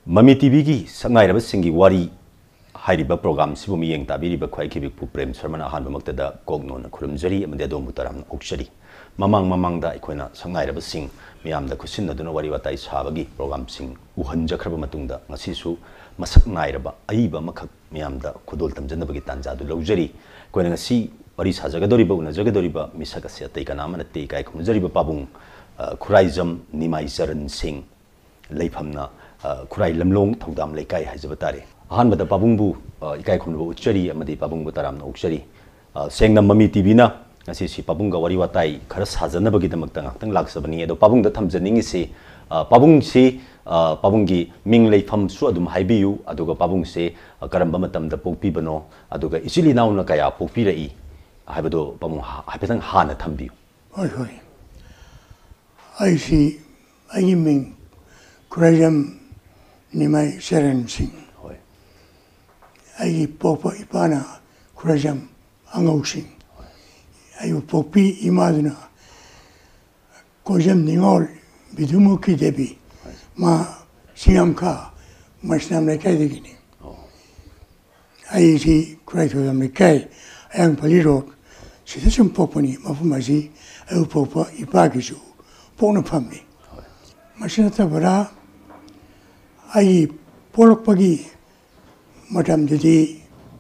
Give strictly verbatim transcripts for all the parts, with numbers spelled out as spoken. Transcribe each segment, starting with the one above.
MAMI T V ki Shaknairaba Singee Wari hairiba program sibu mi yeng tabiriba khwai khibik pu PREM Sharmana han bamakta da kogno na khurumjari amade do mutaram okshari mamang mamang da ikoina Shaknairaba Singh miyam da khusin naduna wari watai sabagi program sing uhanjakraba matungda ngasisu masak nairaba aiba makhak miyam da khudol tamjanabagi tanja du lawjari koina ngasi wari sajagadoriba unajagadoriba misaka se tai kana manate kai khumjariba pabung Khuraijam Nimaicharan Singh leiphamna Khurai lamlong thodam leikai haijabatare ahan bada pabungbu ikai khumbu uchari amadi pabungbu taram na uchari sengna MAMI T V na ngasi si pabungga wari watai khara sajanabagi damakta ngakhtang laksabani edo pabungda thamjaningi si pabung si pabunggi ming leifam su adum haibiyu aduga pabung se karamba matamda pokpibano aduga isili nauna kaya pokpirai haibado pabung haibetang hana thambiyu hoi hoi ai si ai ming Khuraijam Nimaicharan Singh hoi ai popa ipana Khuraijam angau Singh ai popi imaduna kojam ningol bidumuki debi ma siam ka masnam lekai digini ai si Khuraijam lekai ayang palirot sitasum poponi mafumasi ai popa ipagisu pona phamni masina tabara ai polok pagi matam jadi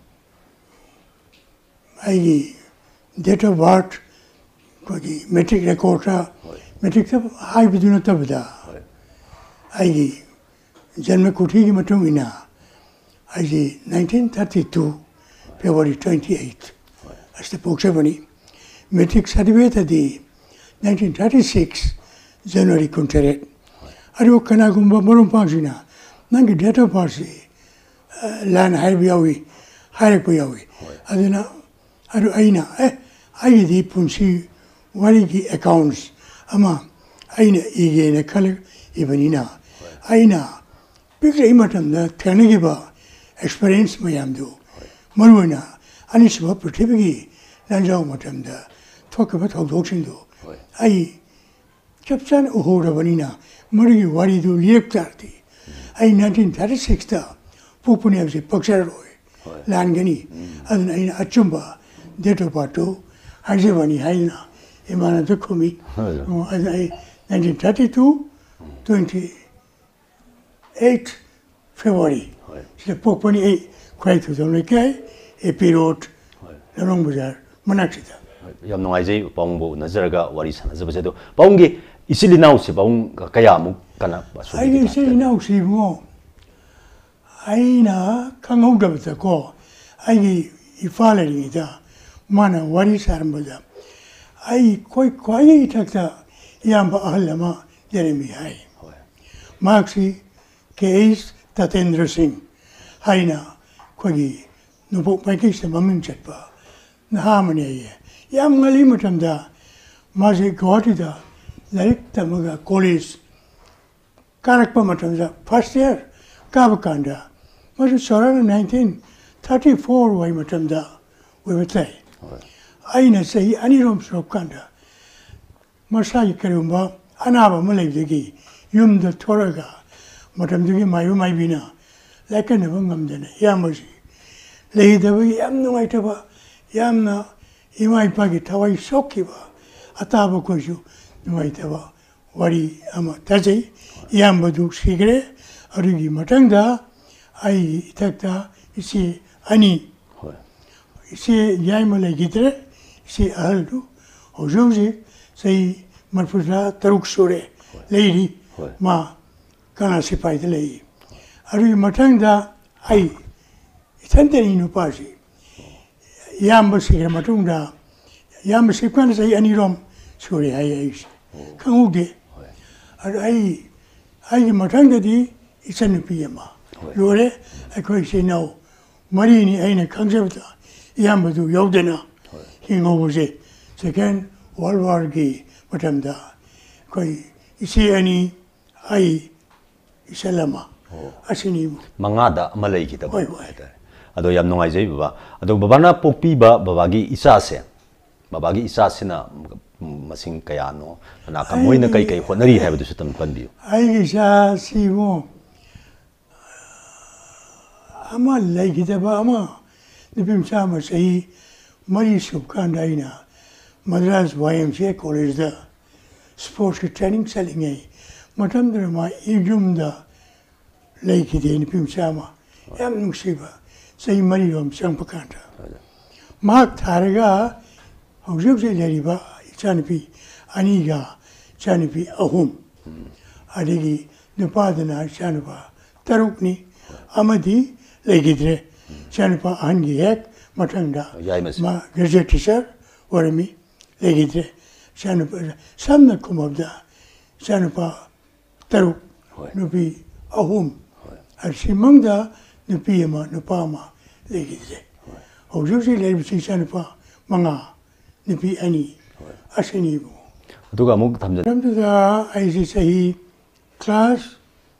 ai date of birth pagi metric record metric tab hai biduna tabda ai janma kuthi ki matum ina ai nineteen thirty-two February twenty-eighth asta pokse bani metric certificate di nineteen thirty-six January twenty-eighth aru kana gumba marum pangsina nangi date of birth lan hai biawi hai biawi adina aru aina eh ai di punsi wari ki accounts ama aina ige ne kale ibanina aina bigre imatam da thanagi ba experience mayam do marwana ani swa prithibigi lanjao matam da thokaba thokdoksin do ai captain uhora banina marigi wari do liektarti ai nineteen thirty-six ta pupuni avse paksaroi langani adna ina achumba date of birth haijebani haina imana dakumi ai nineteen thirty-two twenty-eight February sila pupuni ai khwai thudam lekai epirot lalong bazar manaksita yam nungaijai pabungbu nazaraga wari sanajabase do pabunggi isili nausi pabung kaya mu kana basu ai isili nausi mo aina kangaudabata ko ai ifalari da mana wari sarambada ai koi koi takta yamba ahlama jeremi hai maxi case Tatendra Singh haina koi nubo pakistan mamin chatpa na hamani yam ngali matamda maji gotida like tamaga college karakpa matamda first year kabakanda maji sorana nineteen thirty-four wai matamda we were say aina say ani rom srop kanda masai karumba anaba malai degi yum da thoraga matamdagi mayu mai bina like ne bangam dene yamaji lei da yam no ai taba yamna imai pagi tawai sokiba ataba koju imai taba wari ama taji yamba du sigre arigi matangda ai takta isi ani isi yaima le gitre isi aldu ojoji sei marfuza taruk sore leiri ma kana sipai de lei arigi matangda ai itanteni no pasi yamba sigre matungda yamba sikana sai anirom sore ai ai kangude ai ai matangda di isanu piyama lore akoi sinau marini aina kangzabta yamba du yodena hingobuze second world war gi matamda koi isi ani ai isalama asini mangada amalai kita ba ado yam nungaijai baba ado babana pokpiba babagi isase babagi isasina masing kayano na kamoina kai kai honari haibadu sutam panbiu ai isa simo ama laikidaba ama nipim sama sahi mari subkan daina Madras Y M C A college da sports training selling ai matam drama yum da laikide nipim sama yam nungsiba sahi mari rom sang pakanta mak tharaga hojib se leriba chanipi aniga chanipi ahum adigi nupadana chanapa tarukni amadi laikidre chanapa angi ek matanga ma graduate teacher warami laikidre chanapa samna kumabda chanapa taruk nupi ahum arsimangda nupi ama nupama laikidre hojib se leriba chanapa manga nupi ani asini bu duga muk thamja thamja aisi sahi class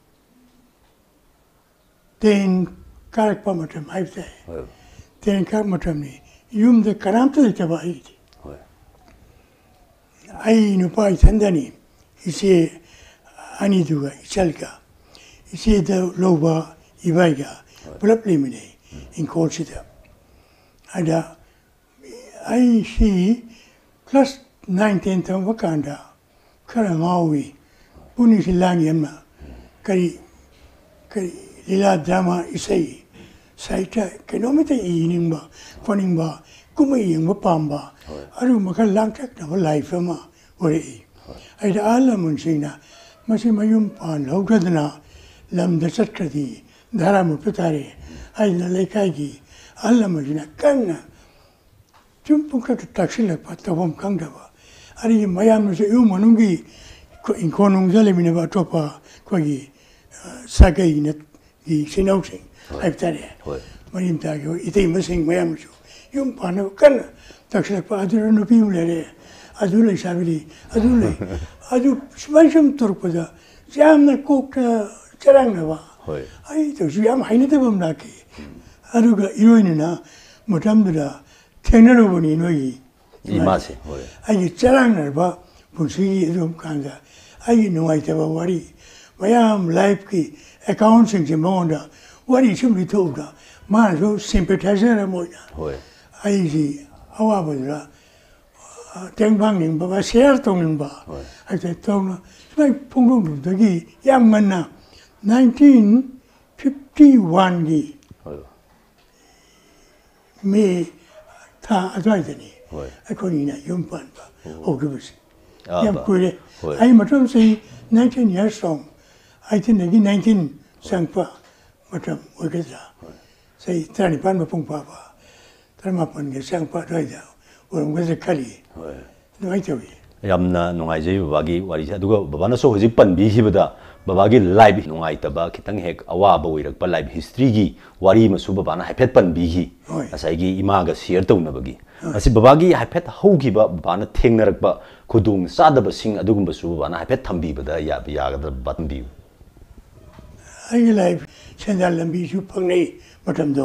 ten karak pamatam haifte ten karak matam ni yum de karamta de taba ai ai no pai thandani ise ani duga ichalka ise de loba ibaiga pulap limine in kolsita ada ai shi class nine ten tam wakanda karangawi puni silangi amma kari kari lila drama isai saita kilometer iningba koningba kumayingba pamba aru makal langtak na life ama ore ai da ala munsina masi mayum pan lawdana lam da satkadi dharamu pitare ai na lekai ala majina kanna jumpunka taksila patawam kangdaba ari mayam se yu manungi in konung zale minaba topa kogi sagai net di sinauting haftare marim tagyo ite masing mayam ju yum pano kan taksila pa adura no piulere adula sabili adula adu smasham torpada jamna kokta charangaba ai to jam hainete bamnaki aduga iroinina motamdura technology noi imase ai charangaba punsi rum kanga ai Nimaicharan Wari mayam life ki accounting je monda Wari chumli toga man so sympathizer moina ai ji awa badra tengbang ning ba share tong ba ai te tong mai pungung dagi yam manna nineteen fifty-one gi me ta advaitani ai ko ni na yumpan ba ogubus yam kure ai matam sei nineteen years from I think again nineteen sangpa matam ogeza sei tani pan ma pungpa ba tarma pan ge sangpa doida orang geza kali no ai tawi yamna nungai jei babagi wari sa duga babana so hojik pan bi hibada babagi live nungai taba kitang hek awa ba wirak pa live history gi wari ma su babana haipet pan bi hi asai gi ima ga share tawna bagi asi babagi haipet hogi ba babana thengnarak ba khudung sadaba sing adugum ba su babana haipet thambi bada ya ya ga batn bi ai live chendal lambi su pangnei matam